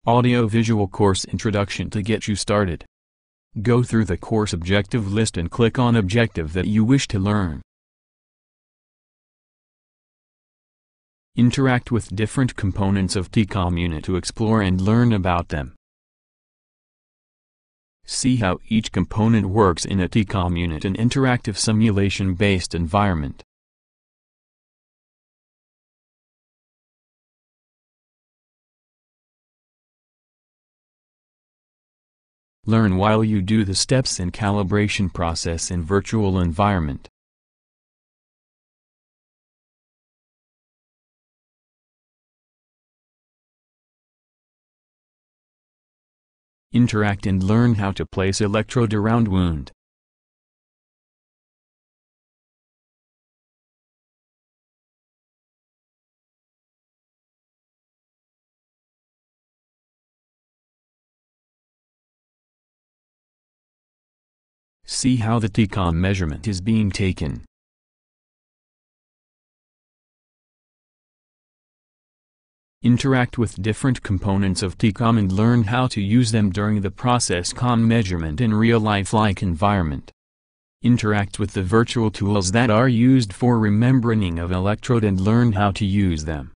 Audio-visual course introduction to get you started. Go through the course objective list and click on objective that you wish to learn. Interact with different components of TCOM unit to explore and learn about them. See how each component works in a TCOM unit, an interactive simulation-based environment. Learn while you do the steps in calibration process in virtual environment. Interact and learn how to place electrode around wound. See how the TCOM measurement is being taken. Interact with different components of TCOM and learn how to use them during the process COM measurement in real-life-like environment. Interact with the virtual tools that are used for remembering of electrode and learn how to use them.